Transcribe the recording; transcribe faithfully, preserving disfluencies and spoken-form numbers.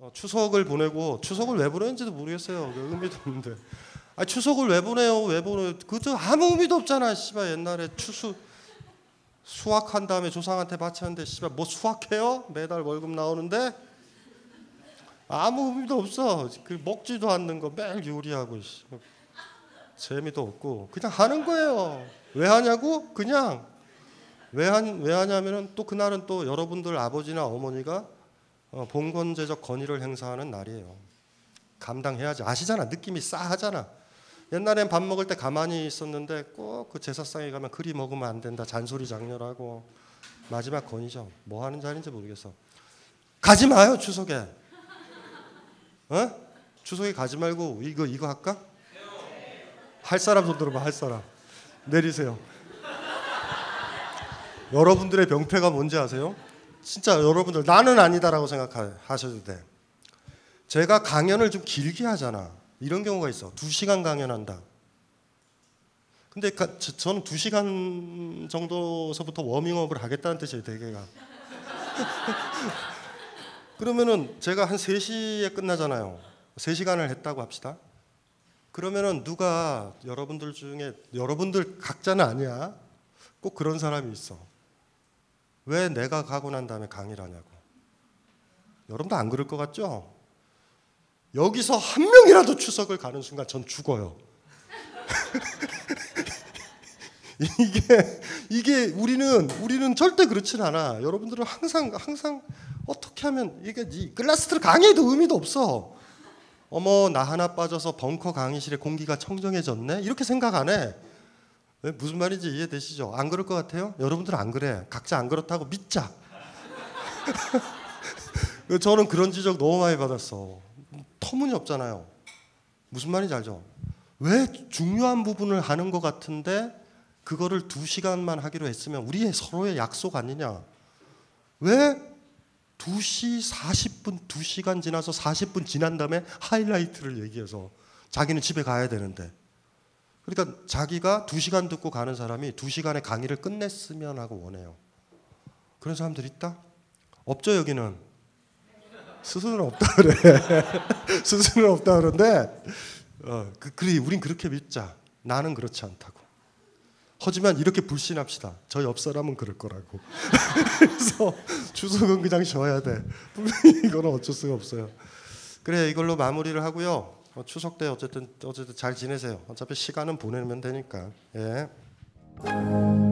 어, 추석을 보내고 추석을 왜 보내는지도 모르겠어요. 의미도 없는데. 아 추석을 왜 보내요? 왜 보내? 그저 아무 의미도 없잖아. 씨발 옛날에 추수 수확한 다음에 조상한테 바쳤는데 씨발 뭐 수확해요? 매달 월급 나오는데 아무 의미도 없어. 그 먹지도 않는 거 매일 요리하고 씨발. 재미도 없고 그냥 하는 거예요. 왜 하냐고? 그냥 왜, 한, 왜 하냐면은 또 그날은 또 여러분들 아버지나 어머니가 어, 봉건제적 권위를 행사하는 날이에요. 감당해야지. 아시잖아. 느낌이 싸하잖아. 옛날엔 밥 먹을 때 가만히 있었는데 꼭 그 제사상에 가면 그리 먹으면 안 된다. 잔소리 장렬하고 마지막 권위죠. 뭐 하는 자리인지 모르겠어. 가지 마요 추석에. 어? 추석에 가지 말고 이거 이거 할까? 할 사람 손 들어봐. 할 사람. 내리세요. 여러분들의 병폐가 뭔지 아세요? 진짜 여러분들 나는 아니다라고 생각하셔도 돼. 제가 강연을 좀 길게 하잖아. 이런 경우가 있어. 두 시간 강연한다. 근데 가, 저, 저는 두 시간 정도서부터 워밍업을 하겠다는 뜻이에요. 대개가. 그러면은 제가 한 세 시에 끝나잖아요. 세 시간을 했다고 합시다. 그러면은 누가 여러분들 중에 여러분들 각자는 아니야. 꼭 그런 사람이 있어. 왜 내가 가고 난 다음에 강의를 하냐고. 여러분도 안 그럴 것 같죠? 여기서 한 명이라도 추석을 가는 순간 전 죽어요. 이게 이게 우리는 우리는 절대 그렇진 않아. 여러분들은 항상 항상 어떻게 하면 이게 클래스들 강의에도 의미도 없어. 어머 나 하나 빠져서 벙커 강의실에 공기가 청정해졌네. 이렇게 생각 안 해. 무슨 말인지 이해되시죠? 안 그럴 것 같아요? 여러분들은 안 그래. 각자 안 그렇다고 믿자. 저는 그런 지적 너무 많이 받았어. 터무니없잖아요. 무슨 말인지 알죠? 왜 중요한 부분을 하는 것 같은데 그거를 두 시간만 하기로 했으면 우리의 서로의 약속 아니냐? 왜 두 시 사십 분, 두 시간 지나서 사십 분 지난 다음에 하이라이트를 얘기해서 자기는 집에 가야 되는데 그러니까 자기가 두 시간 듣고 가는 사람이 두 시간의 강의를 끝냈으면 하고 원해요. 그런 사람들 있다? 없죠 여기는. 스스로는 없다 그래. 스스로는 없다 그러는데 어, 그, 그래 우린 그렇게 믿자. 나는 그렇지 않다고. 하지만 이렇게 불신합시다. 저 옆 사람은 그럴 거라고. 그래서 추석은 그냥 쉬어야 돼. 분명히 이거는 어쩔 수가 없어요. 그래 이걸로 마무리를 하고요. 어, 추석 때 어쨌든 어쨌든 잘 지내세요. 어차피 시간은 보내면 되니까. 예.